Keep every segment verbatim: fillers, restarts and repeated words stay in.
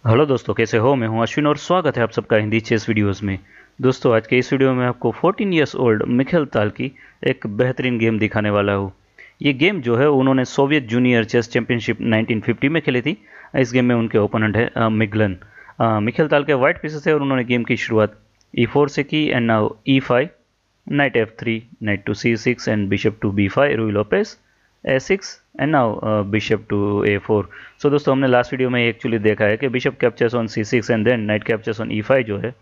Hello दोस्तों, कैसे हो? मैं हूं अश्विन और स्वागत है आप सबका हिंदी चेस वीडियोस में। दोस्तों, आज के इस वीडियो में आपको चौदह इयर्स ओल्ड मिखाइल ताल की एक बेहतरीन गेम दिखाने वाला हूं। ये गेम जो है उन्होंने Soviet junior chess championship nineteen fifty में खेली थी। इस गेम में उनके ओपोनेंट है मिगलन। मिखाइल ताल के वाइट पीसेस है और उन्होंने गेम की शुरुआत ई फोर से की and now e five, knight f three, knight to c six and bishop to b five, Ruy Lopez a six and now bishop to a four. So दोस्तों, हमने last video में actually देखा है कि bishop captures on c six and then knight captures on e five जो है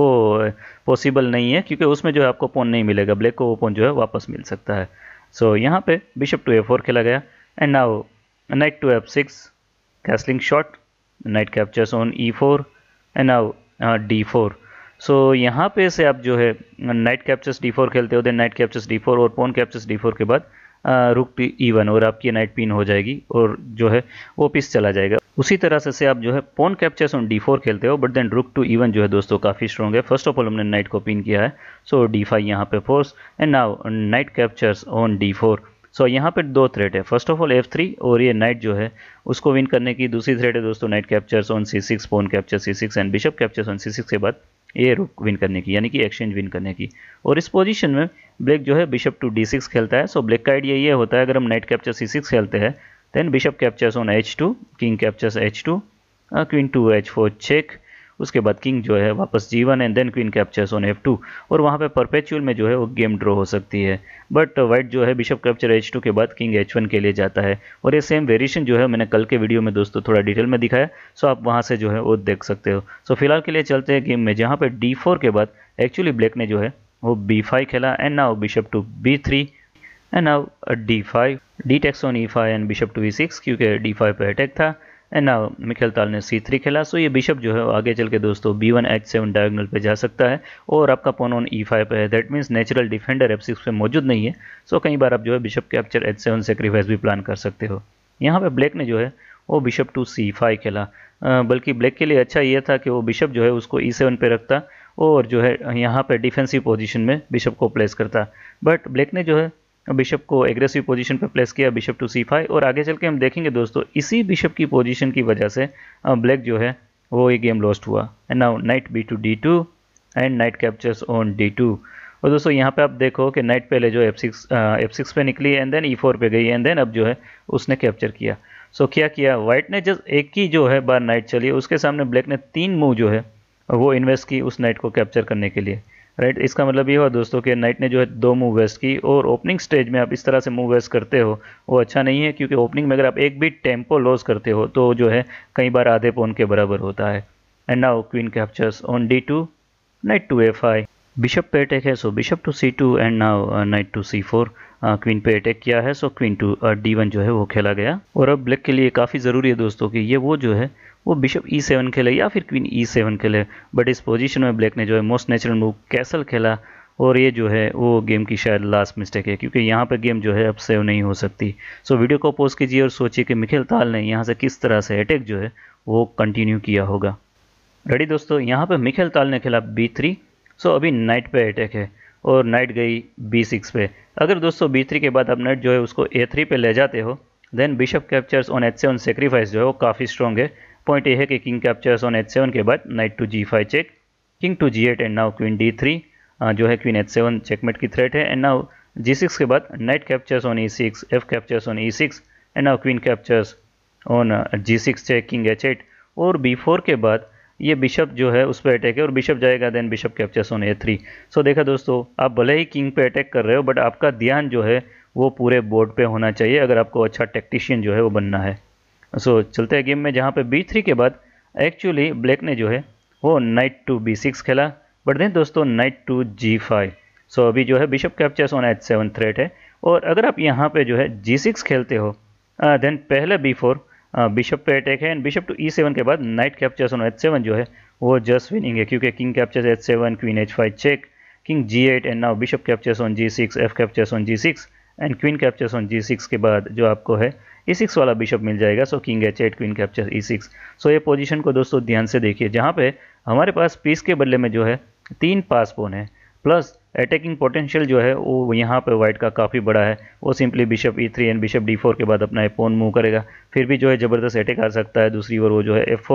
वो possible नहीं है, क्योंकि उसमें जो है आपको पॉन नहीं मिलेगा, ब्लैक को वो पॉन जो है वापस मिल सकता है। सो so, यहाँ पे बिशप टू ए फोर खेला गया and now knight to f six, castling short, knight captures on e four and now d four. So यहाँ पे से आप जो है नाइट कैप्चर्स डी फोर खेलते हो, then knight captures d four और पॉन कैप्चर्स डी फोर के बाद रुक टू ई वन और आपकी नाइट पिन हो जाएगी और जो है वो पीस चला जाएगा। उसी तरह से, से आप जो है pawn captures on d four खेलते हो, but then rook to e one जो है दोस्तों काफ़ी स्ट्रॉन्ग है। फर्स्ट ऑफ ऑल हमने नाइट को पिन किया है, सो डी फाइव यहाँ पे force and now knight captures on d four. So यहाँ पे दो थ्रेट है, first of all f three और ये नाइट जो है उसको विन करने की दूसरी थ्रेट है दोस्तों knight captures on c six, pawn capture c six and bishop captures on c six के बाद ये रुक विन करने की, यानी कि एक्सचेंज विन करने की। और इस पोजीशन में ब्लैक जो है बिशप टू डी सिक्स खेलता है। सो ब्लैक का आइडिया ये होता है, अगर हम नाइट कैप्चर सी सिक्स खेलते हैं then bishop captures on h two, king captures h two, queen to h four check, उसके बाद किंग जो है वापस g one and then queen captures on f two, और वहाँ पे परपेचुअल में जो है वो गेम ड्रॉ हो सकती है। बट वाइट जो है बिशप कैप्चर एच टू के बाद किंग एच वन के लिए जाता है और ये सेम वेरिएशन जो है मैंने कल के वीडियो में दोस्तों थोड़ा डिटेल में दिखाया, सो आप वहाँ से जो है वो देख सकते हो। सो फिलहाल के लिए चलते हैं गेम में, जहाँ पे डी फोर के बाद एक्चुअली ब्लैक ने जो है वो बी फाइव खेला and now bishop to b three and now d five, d takes on e five and bishop to e six, क्योंकि डी फाइव पे अटैक था एंड नाउ मिखाइल ताल ने सी three खेला। सो ये बिशप जो है आगे चल के दोस्तों b one h seven diagonal पे जा सकता है और आपका पॉन ऑन ई फाइव पे है, that means natural defender f six पे मौजूद नहीं है। सो कई बार आप जो है bishop capture h seven sacrifice भी प्लान कर सकते हो। यहाँ पे ब्लैक ने जो है वो बिशप टू सी फाइव खेला, बल्कि ब्लैक के लिए अच्छा ये था कि वो बिशप जो है उसको ई सेवन पे रखता और जो है यहाँ पे डिफेंसिव पोजीशन में बिशप को प्लेस करता। बट ब्लैक ने जो है बिशप को एग्रेसिव पोजीशन पे प्लेस किया, बिशप टू सी फाइव, और आगे चल के हम देखेंगे दोस्तों इसी बिशप की पोजीशन की वजह से ब्लैक जो है वो ये गेम लॉस्ट हुआ। And now knight b two d two and knight captures on d two. और दोस्तों यहाँ पे आप देखो कि नाइट पहले जो एफ सिक्स एफ सिक्स पे निकली एंड देन ई फोर पे गई एंड देन अब जो है उसने कैप्चर किया। सो so, क्या किया वाइट ने, जस्ट एक ही जो है बार नाइट चली, उसके सामने ब्लैक ने तीन मूव जो है वो इन्वेस्ट की उस नाइट को कैप्चर करने के लिए, राइट। इसका मतलब ये हुआ दोस्तों कि नाइट ने जो है दो मूव वेस्ट की, और ओपनिंग स्टेज में आप इस तरह से मूव वेस्ट करते हो वो अच्छा नहीं है, क्योंकि ओपनिंग में अगर आप एक भी टेम्पो लॉस करते हो तो जो है कई बार आधे पॉन के बराबर होता है। And now queen captures on d two, knight to a five, bishop पे अटैक है, so bishop to c two and now knight to c four, queen पे अटैक किया है, so queen to d one जो है वो खेला गया। और अब ब्लैक के लिए काफ़ी ज़रूरी है दोस्तों कि ये वो जो है वो बिशप ई सेवन खेले या फिर क्वीन ई सेवन खेले। बट इस पोजीशन में ब्लैक ने जो है मोस्ट नेचुरल मूव कैसल खेला, और ये जो है वो गेम की शायद लास्ट मिस्टेक है, क्योंकि यहाँ पे गेम जो है अब सेव नहीं हो सकती। सो वीडियो को पॉज कीजिए और सोचिए कि मिखाइल ताल ने यहाँ से किस तरह से अटैक जो है वो कंटिन्यू किया होगा। रेडी दोस्तों, यहाँ पे मिखाइल ताल ने खेला बी थ्री। सो अभी नाइट पे अटैक है और नाइट गई बी सिक्स पे। अगर दोस्तों बी थ्री के बाद आप नाइट जो है उसको ए थ्री पे ले जाते हो then bishop captures on h seven sacrifice जो है वो काफ़ी स्ट्रॉन्ग है। पॉइंट ये है कि king captures on h seven के बाद knight to g five check, king to g eight and now queen d three जो है क्वीन एच सेवन चेकमेट की थ्रेट है। एंड नाउ जी सिक्स के बाद knight captures on e six, f captures on e six and now queen captures on g six check, king h eight, और b four के बाद ये bishop जो है उस पर अटैक है और बिशप जाएगा then bishop captures on a three. So देखा दोस्तों, आप भले ही किंग पे अटैक कर रहे हो बट आपका ध्यान जो है वो पूरे बोर्ड पे होना चाहिए अगर आपको अच्छा टेक्टिशियन जो है वो बनना है। सो so, चलते हैं गेम में, जहाँ पे बी थ्री के बाद एक्चुअली ब्लैक ने जो है वो नाइट टू बी सिक्स खेला, बट देन दोस्तों knight to g five. So अभी जो है bishop captures on h seven threat है, और अगर आप यहाँ पे जो है जी सिक्स खेलते हो देन पहले बी फोर बिशप पे अटैक है and bishop to e seven के बाद knight captures on h seven जो है वो जस्ट विनिंग है, क्योंकि king captures h seven, queen h five check, king g eight and now bishop captures on g six, f captures on g six and queen captures on g six के बाद जो आपको है ई six वाला bishop मिल जाएगा। So king h eight, queen capture e six. So ये position को दोस्तों ध्यान से देखिए, जहाँ पे हमारे पास पीस के बदले में जो है तीन पास पॉन है, प्लस अटैकिंग पोटेंशियल जो है वो यहाँ पे वाइट का काफ़ी बड़ा है। वो simply bishop e three and bishop d four के बाद अपना पॉन मूव करेगा, फिर भी जो है ज़बरदस्त अटैक आ सकता है। दूसरी ओर वो जो है f four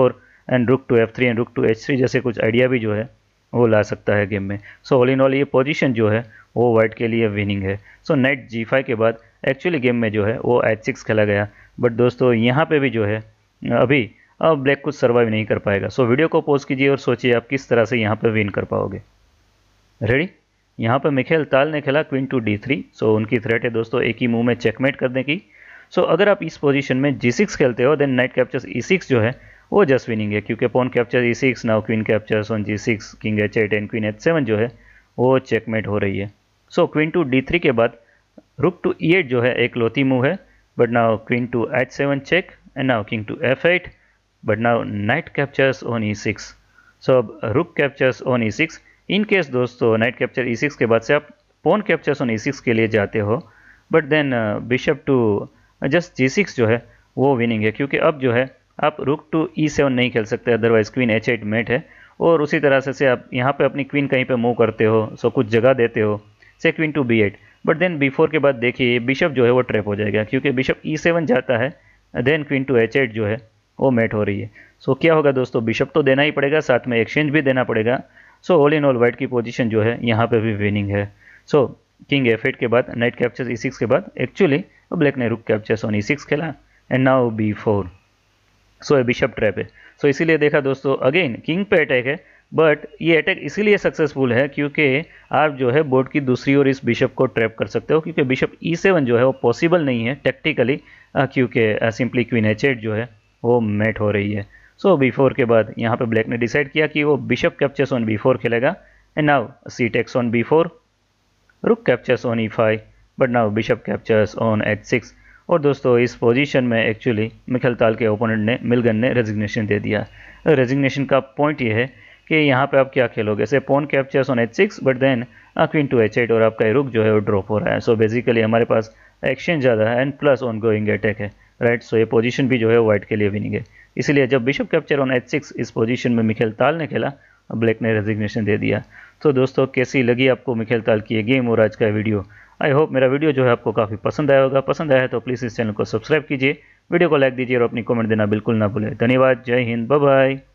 and rook to f three and rook to h three जैसे कुछ आइडिया भी जो है वो ला सकता है गेम में। सो ऑल इन ऑल ये पोजीशन जो है वो वाइट के लिए विनिंग है। सो नाइट जी फाइव के बाद एक्चुअली गेम में जो है वो एच सिक्स खेला गया, बट दोस्तों यहाँ पे भी जो है अभी अब ब्लैक कुछ सर्वाइव नहीं कर पाएगा। सो वीडियो को पॉज कीजिए और सोचिए आप किस तरह से यहाँ पे विन कर पाओगे। रेडी? यहाँ पे मिखाइल ताल ने खेला queen to d three. So उनकी थ्रेट है दोस्तों एक ही मूव में चेकमेट करने की। सो so, अगर आप इस पोजीशन में जी सिक्स खेलते हो then knight captures e six जो है वो जस्ट विनिंग है, क्योंकि pawn capture e six, now queen captures on g six, king h eight and queen h seven जो है वो चेकमेट हो रही है। So queen to d three के बाद रुक टू ई एट जो है एक लौती मूव है, but now queen to h seven check and now king to f eight, but now knight captures on e six. So अब rook captures on e six. In case दोस्तों knight capture e six के बाद से आप pawn captures on e six के लिए जाते हो, but then bishop to just g six जो है वो विनिंग है, क्योंकि अब जो है आप रुक टू ई सेवन नहीं खेल सकते, otherwise queen h eight mate है। और उसी तरह से, से आप यहाँ पे अपनी क्वीन कहीं पे मूव करते हो, सो कुछ जगह देते हो, से queen to b eight, but then b four के बाद देखिए बिशप जो है वो ट्रैप हो जाएगा, क्योंकि बिशप ई सेवन जाता है, then queen to h eight जो है वो मेट हो रही है। सो क्या होगा दोस्तों, बिशप तो देना ही पड़ेगा, साथ में एक्सचेंज भी देना पड़ेगा। So all in all white की पोजीशन जो है यहाँ पे भी विनिंग है। सो किंग एफ एट के बाद नाइट कैप्चर्स ई सिक्स के बाद एक्चुअली ब्लैक ने rook captures on e six खेला and now b four. So ये बिशप ट्रैप है। सो so, इसीलिए देखा दोस्तों अगेन किंग पे अटैक है, बट ये अटैक इसीलिए सक्सेसफुल है क्योंकि आप जो है बोर्ड की दूसरी ओर इस बिशप को ट्रैप कर सकते हो, क्योंकि बिशप ई सेवन जो है वो पॉसिबल नहीं है टेक्टिकली, क्योंकि सिंपली क्वीन एच एट जो है वो मेट हो रही है। सो बी फोर के बाद यहाँ पे ब्लैक ने डिसाइड किया कि वो bishop captures on b four खेलेगा and now c takes on b four, rook captures on e five, but now bishop captures on h six. और दोस्तों इस पोजीशन में एक्चुअली मिखाइल ताल के ओपोनेंट ने मिलगन ने रेजिग्नेशन दे दिया। रेजिग्नेशन का पॉइंट ये है कि यहाँ पे आप क्या खेलोगे, से pawn captures on h six, but then queen to h eight और आपका रुक जो है वो ड्रॉप हो रहा है। सो बेसिकली हमारे पास एक्सचेंज ज़्यादा है and plus on going attack है, राइट। सो ये पोजीशन भी जो है वाइट के लिए विनिंग है। इसलिए जब bishop capture on h six इस पोजीशन में मिखाइल ताल ने खेला, ब्लैक ने रेजिग्नेशन दे दिया। तो दोस्तों कैसी लगी आपको मिखाइल ताल की ये गेम और आज का वीडियो? आई होप मेरा वीडियो जो है आपको काफ़ी पसंद आया होगा। पसंद आया है तो प्लीज़ इस चैनल को सब्सक्राइब कीजिए, वीडियो को लाइक दीजिए और अपनी कमेंट देना बिल्कुल ना भूलें। धन्यवाद, जय हिंद, बाय बाय।